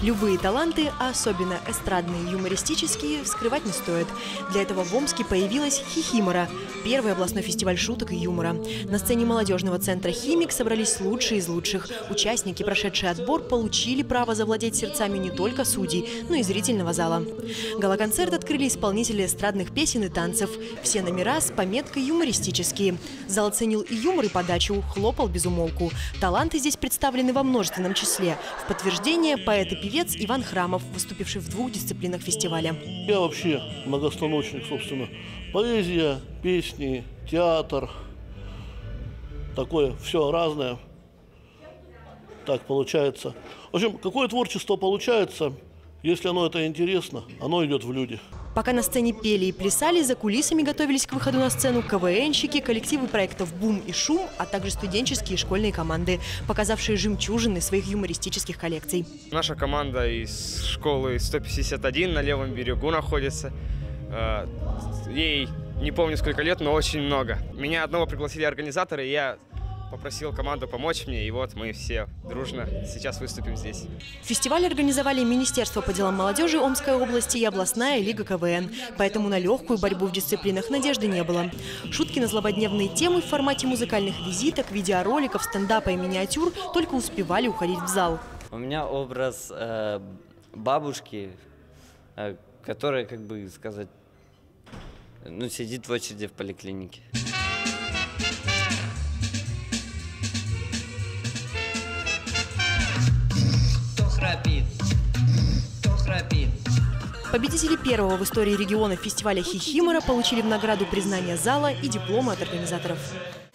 Любые таланты, а особенно эстрадные и юмористические, скрывать не стоит. Для этого в Омске появилась «Хихимора» – первый областной фестиваль шуток и юмора. На сцене молодежного центра «Химик» собрались лучшие из лучших. Участники, прошедшие отбор, получили право завладеть сердцами не только судей, но и зрительного зала. Гала-концерт открыли исполнители эстрадных песен и танцев. Все номера с пометкой «юмористические». Зал оценил и юмор, и подачу, хлопал без умолку. Таланты здесь представлены во множественном числе. В подтверждение поэт и певец Иван Храмов, выступивший в 2 дисциплинах фестиваля. Я вообще многостаночник, собственно. Поэзия, песни, театр. Такое все разное. Так получается. В общем, какое творчество получается, если оно это интересно, оно идет в люди. Пока на сцене пели и плясали, за кулисами готовились к выходу на сцену КВНщики, коллективы проектов «Бум» и «Шум», а также студенческие и школьные команды, показавшие жемчужины своих юмористических коллекций. Наша команда из школы 151 на левом берегу находится. Ей не помню сколько лет, но очень много. Меня одного пригласили организаторы, и я попросил команду помочь мне, и вот мы все дружно сейчас выступим здесь. Фестиваль организовали Министерство по делам молодежи Омской области и областная лига КВН. Поэтому на легкую борьбу в дисциплинах надежды не было. Шутки на злободневные темы в формате музыкальных визиток, видеороликов, стендапа и миниатюр только успевали уходить в зал. У меня образ бабушки, которая, как бы сказать, сидит в очереди в поликлинике. Победители первого в истории региона фестиваля «Хихимора» получили в награду признание зала и дипломы от организаторов.